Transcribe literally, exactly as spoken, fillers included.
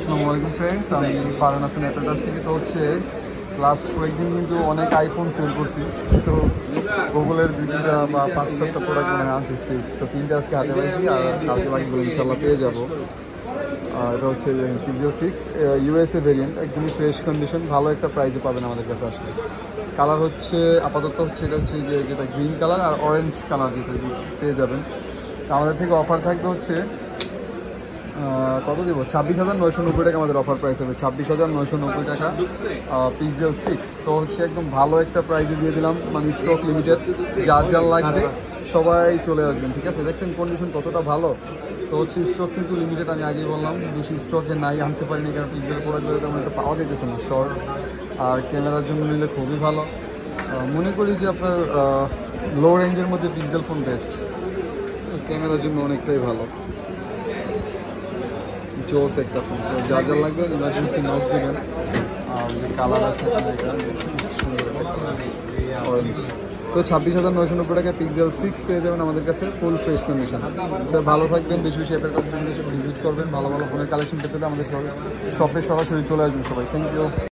আসসালামু আলাইকুম ফ্রেন্ডস, আমি ফারহান হাসান অ্যাপেল কাছ থেকে। তো হচ্ছে লাস্ট কয়েকদিন কিন্তু অনেক আইফোন সেল করছি। তো গুগলের দুই তিনটা বা পাঁচ সাতটা প্রোডাক্ট মনে হয় আনছি, সিক্স। তো তিনটা আজকে হাতে পাইছি, আর কালকে বাকিগুলো ইনশাল্লাহ পেয়ে যাবো। এটা হচ্ছে পিক্সেল সিক্স ইউএসএ ভেরিয়েন্ট, একদমই ফ্রেশ কন্ডিশন, ভালো একটা প্রাইসে পাবেন আমাদের কাছে আসলে। কালার হচ্ছে আপাতত হচ্ছে এটা হচ্ছে যে যেটা গ্রিন কালার আর অরেঞ্জ কালার, যেটা পেয়ে যাবেন। আমাদের থেকে অফার থাকবে হচ্ছে কত দেবো, ছাব্বিশ হাজার নয়শো নব্বই টাকা আমাদের অফার প্রাইস হবে। ছাব্বিশ হাজার নয়শো নব্বই টাকা পিক্সেল সিক্স। তো হচ্ছে একদম ভালো একটা প্রাইসে দিয়ে দিলাম, মানে স্টক লিমিটেড। যার যার লাগবে সবাই চলে আসবেন, ঠিক আছে? দেখছেন কন্ডিশন কতটা ভালো। তো হচ্ছে স্টক কিন্তু লিমিটেড, আমি আগেই বললাম, বেশি স্টকে নাই, আনতে পারিনি কারণ পিক্সেল প্রোডাক্টগুলো তেমন একটা পাওয়া যেতেছে না শর্ট। আর ক্যামেরার জন্য নিলে খুবই ভালো। মনে করি যে আপনার লো রেঞ্জের মধ্যে পিক্সেল ফোন বেস্ট, ক্যামেরার জন্য অনেকটাই ভালো। জোস একটা ফোন। তো যার যার লাগবে ইমার্জেন্সি নোট দেবেন। আর যে কালার আছে সুন্দর অরেঞ্জ। তো ছাব্বিশ হাজার নয়শো নব্বই টাকায় পিক্সেল সিক্স পেয়ে যাবেন আমাদের কাছে, ফুল ফ্রেশ কন্ডিশন। সবাই ভালো থাকবেন, বেশি বেশি অ্যাপেল কাছে ভিজিট করবেন। ভালো ভালো ফোনের কালেকশন পেতে হলে আমাদের শপে সরাসরি চলে আসবেন সবাই। Thank you.